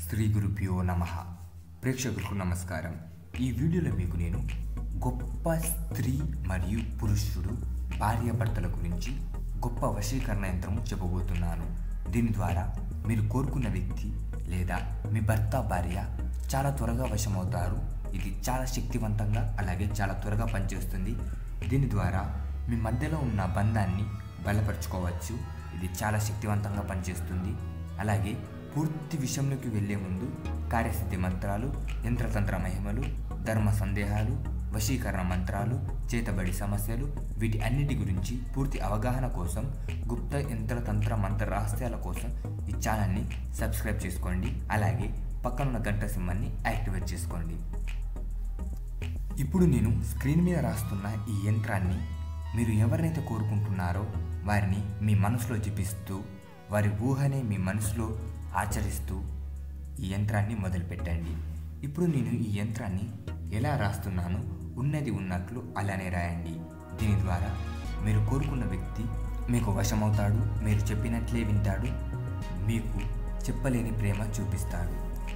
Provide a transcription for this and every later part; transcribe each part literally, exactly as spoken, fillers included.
శ్రీ గురుభ్యో నమః. ప్రేక్షకులకు నమస్కారం. ఈ వీడియోలో మీకు నేను గొప్ప స్త్రీ మరియు పురుషుడు భార్యాభర్తల గురించి గొప్ప వశీకరణ యంత్రము చెప్పబోతున్నాను. దీని ద్వారా మీరు కోరుకున్న వ్యక్తి లేదా మీ భర్త భార్య చాలా త్వరగా వశమవుతారు. ఇది చాలా శక్తివంతంగా అలాగే చాలా త్వరగా పనిచేస్తుంది. దీని ద్వారా మీ మధ్యలో ఉన్న బంధాన్ని బలపరుచుకోవచ్చు. ఇది చాలా శక్తివంతంగా పనిచేస్తుంది. అలాగే పూర్తి విషయంలోకి వెళ్లే ముందు కార్యసిద్ధి మంత్రాలు, యంత్రతంత్ర మహిమలు, ధర్మ సందేహాలు, వశీకరణ మంత్రాలు, చేతబడి సమస్యలు, వీటి అన్నిటి గురించి పూర్తి అవగాహన కోసం, గుప్త యంత్రతంత్ర మంత్ర రహస్యాల కోసం ఈ ఛానల్ని సబ్స్క్రైబ్ చేసుకోండి. అలాగే పక్కనున్న గంట సింహాన్ని యాక్టివేట్ చేసుకోండి. ఇప్పుడు నేను స్క్రీన్ మీద రాస్తున్న ఈ యంత్రాన్ని మీరు ఎవరినైతే కోరుకుంటున్నారో వారిని మీ మనసులో జపిస్తూ, వారి ఊహనే మీ మనసులో ఆచరిస్తూ ఈ యంత్రాన్ని మొదలుపెట్టండి. ఇప్పుడు నేను ఈ యంత్రాన్ని ఎలా రాస్తున్నానో ఉన్నది ఉన్నట్లు అలానే రాయండి. దీని ద్వారా మీరు కోరుకున్న వ్యక్తి మీకు వశమవుతాడు. మీరు చెప్పినట్లే వింటాడు. మీకు చెప్పలేని ప్రేమ చూపిస్తాడు.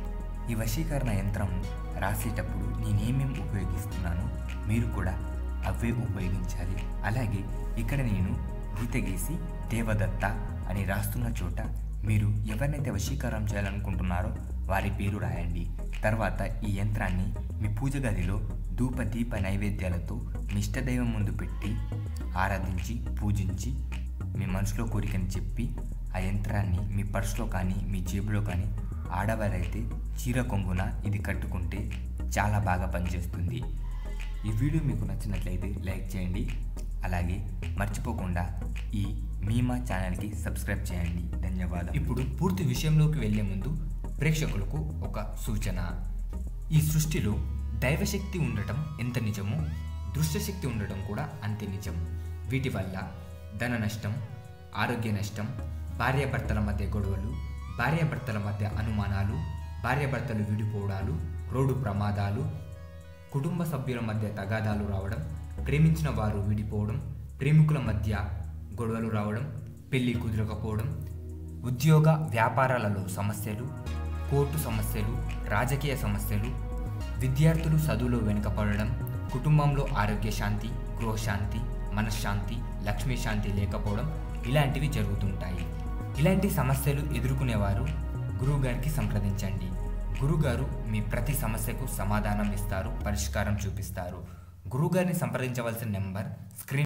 ఈ వశీకరణ యంత్రం రాసేటప్పుడు నేనేమేమి ఉపయోగిస్తున్నానో మీరు కూడా అవే ఉపయోగించాలి. అలాగే ఇక్కడ నేను గీత గీసి దేవదత్త అని రాస్తున్న చోట మీరు ఎవరినైతే వశీకరణం చేయాలనుకుంటున్నారో వారి పేరు రాయండి. తర్వాత ఈ యంత్రాన్ని మీ పూజ గదిలో ధూప దీప నైవేద్యాలతో మీ ఇష్టదైవం ముందు పెట్టి ఆరాధించి పూజించి మీ మనసులో కోరికని చెప్పి ఆ యంత్రాన్ని మీ పర్సులో కానీ మీ జేబులో కానీ, ఆడవారైతే చీర కొంగున ఇది కట్టుకుంటే చాలా బాగా పనిచేస్తుంది. ఈ వీడియో మీకు నచ్చినట్లయితే లైక్ చేయండి. అలాగే మర్చిపోకుండా ఈ మీమా ఛానల్కి సబ్స్క్రైబ్ చేయండి. ధన్యవాదాలు. ఇప్పుడు పూర్తి విషయంలోకి వెళ్ళే ముందు ప్రేక్షకులకు ఒక సూచన. ఈ సృష్టిలో దైవశక్తి ఉండటం ఎంత నిజమో దృశ్యశక్తి ఉండటం కూడా అంతే నిజం. వీటి వల్ల ధన నష్టం, ఆరోగ్య నష్టం, భార్యాభర్తల మధ్య గొడవలు, భార్యాభర్తల మధ్య అనుమానాలు, భార్యాభర్తలు విడిపోవడాలు, రోడ్డు ప్రమాదాలు, కుటుంబ సభ్యుల మధ్య తగాదాలు రావడం, ప్రేమించిన వారు విడిపోవడం, ప్రేమికుల మధ్య గొడవలు రావడం, పెళ్లి కుదరకపోవడం, ఉద్యోగ వ్యాపారాలలో సమస్యలు, కోర్టు సమస్యలు, రాజకీయ సమస్యలు, విద్యార్థులు చదువులో వెనుకపడడం, కుటుంబంలో ఆరోగ్య శాంతి, గృహశాంతి, మనశ్శాంతి, లక్ష్మీ శాంతి లేకపోవడం ఇలాంటివి జరుగుతుంటాయి. ఇలాంటి సమస్యలు ఎదుర్కొనేవారు గురువుగారికి సంప్రదించండి. గురుగారు మీ ప్రతి సమస్యకు సమాధానం ఇస్తారు, పరిష్కారం చూపిస్తారు. గురువుగారిని సంప్రదించవలసిన నెంబర్ స్క్రీన్